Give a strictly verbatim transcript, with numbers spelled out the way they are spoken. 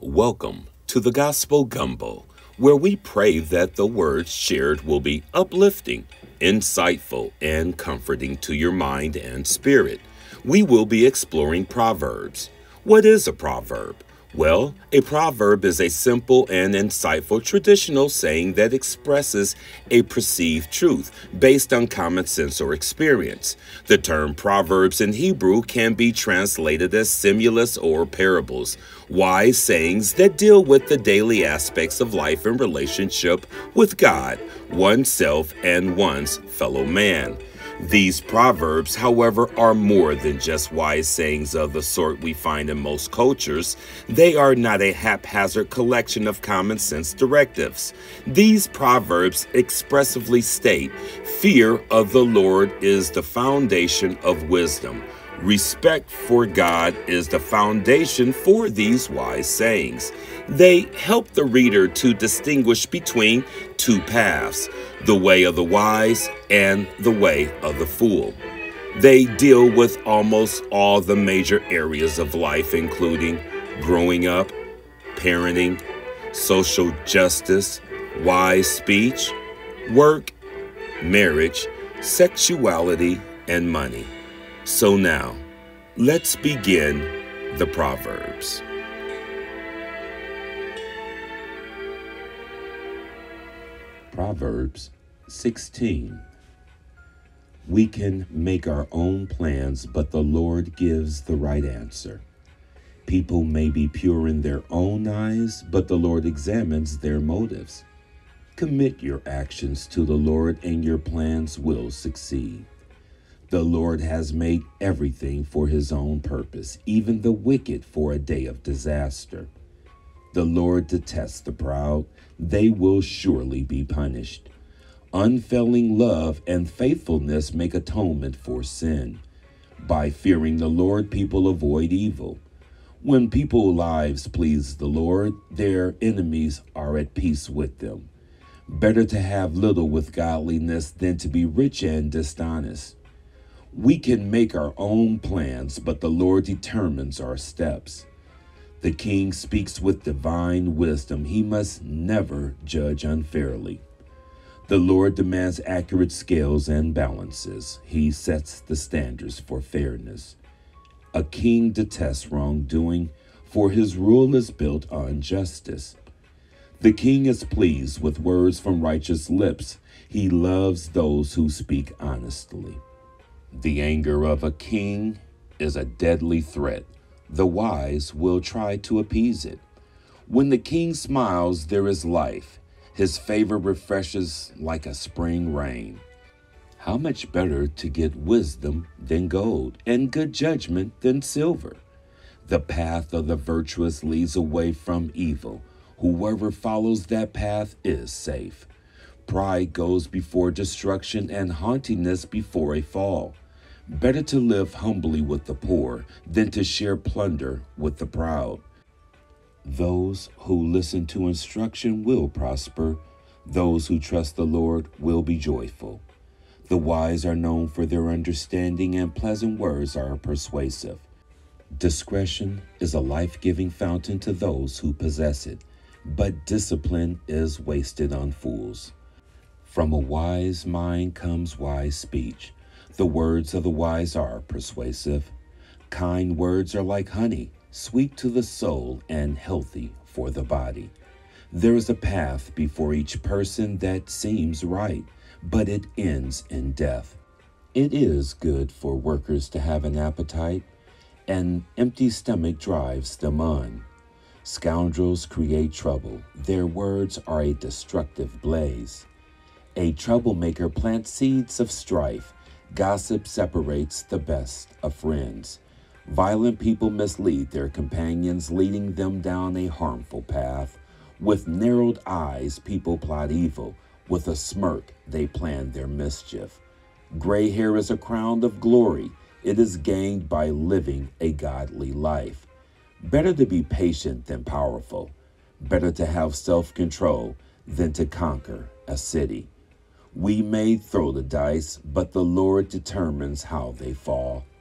Welcome to the Gospel Gumbo, where we pray that the words shared will be uplifting, insightful, and comforting to your mind and spirit. We will be exploring Proverbs. What is a proverb? Well, a proverb is a simple and insightful traditional saying that expresses a perceived truth based on common sense or experience. The term proverbs in Hebrew can be translated as similes or parables, wise sayings that deal with the daily aspects of life in relationship with God, oneself, and one's fellow man. These proverbs, however, are more than just wise sayings of the sort we find in most cultures. They are not a haphazard collection of common sense directives. These proverbs expressively state, "Fear of the Lord is the foundation of wisdom." Respect for God is the foundation for these wise sayings. They help the reader to distinguish between two paths, the way of the wise and the way of the fool. They deal with almost all the major areas of life, including growing up, parenting, social justice, wise speech, work, marriage, sexuality, and money. So now, let's begin the Proverbs. Proverbs sixteen. We can make our own plans, but the Lord gives the right answer. People may be pure in their own eyes, but the Lord examines their motives. Commit your actions to the Lord, and your plans will succeed. The Lord has made everything for his own purpose, even the wicked for a day of disaster. The Lord detests the proud. They will surely be punished. Unfailing love and faithfulness make atonement for sin. By fearing the Lord, people avoid evil. When people's lives please the Lord, their enemies are at peace with them. Better to have little with godliness than to be rich and dishonest. We can make our own plans, but the Lord determines our steps. The king speaks with divine wisdom. He must never judge unfairly. The Lord demands accurate scales and balances. He sets the standards for fairness. A king detests wrongdoing, for his rule is built on justice. The king is pleased with words from righteous lips. He loves those who speak honestly. The anger of a king is a deadly threat. The wise will try to appease it. When the king smiles, there is life. His favor refreshes like a spring rain. How much better to get wisdom than gold, and good judgment than silver. The path of the virtuous leads away from evil. Whoever follows that path is safe. Pride goes before destruction, and haughtiness before a fall. Better to live humbly with the poor than to share plunder with the proud. Those who listen to instruction will prosper. Those who trust the Lord will be joyful. The wise are known for their understanding, and pleasant words are persuasive. Discretion is a life-giving fountain to those who possess it, but discipline is wasted on fools. From a wise mind comes wise speech. The words of the wise are persuasive. Kind words are like honey, sweet to the soul and healthy for the body. There is a path before each person that seems right, but it ends in death. It is good for workers to have an appetite. An empty stomach drives them on. Scoundrels create trouble. Their words are a destructive blaze. A troublemaker plants seeds of strife. Gossip separates the best of friends. Violent people mislead their companions, leading them down a harmful path. With narrowed eyes, people plot evil. With a smirk, they plan their mischief. Gray hair is a crown of glory. It is gained by living a godly life. Better to be patient than powerful. Better to have self-control than to conquer a city. We may throw the dice, but the Lord determines how they fall.